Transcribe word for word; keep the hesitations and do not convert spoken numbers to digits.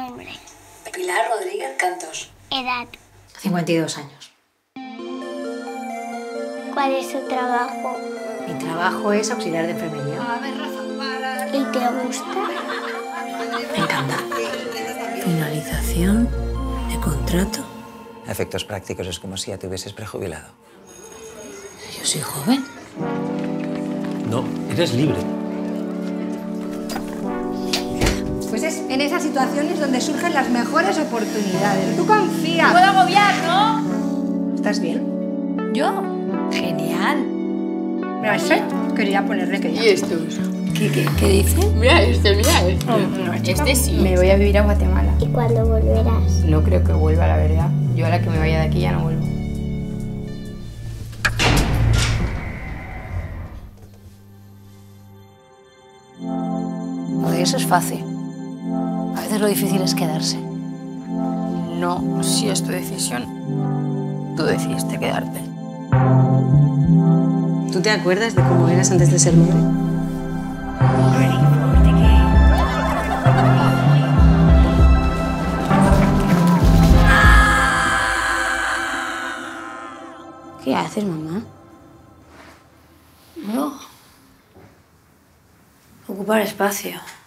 Nombre. Pilar Rodríguez Cantos. Edad. cincuenta y dos años. ¿Cuál es su trabajo? Mi trabajo es auxiliar de enfermería. ¿Y te gusta? Me encanta. Finalización de contrato. A efectos prácticos es como si ya te hubieses prejubilado. Yo soy joven. No, eres libre. Pues es en esas situaciones donde surgen las mejores oportunidades. Tú confía. ¡Me puedo agobiar, ¿no? ¿Estás bien? ¿Yo? Genial. Mira, ese quería ponerle que ya. ¿Y estos? ¿Qué, qué, qué dice? Mira este, mira este. No, no, Este sí. Me voy a vivir a Guatemala. ¿Y cuándo volverás? No creo que vuelva, la verdad. Yo a la que me vaya de aquí ya no vuelvo. Lo de eso es fácil. A veces lo difícil es quedarse. No, si es tu decisión, tú decidiste quedarte. ¿Tú te acuerdas de cómo eras antes de ser madre? ¿Qué haces, mamá? No. Ocupar espacio.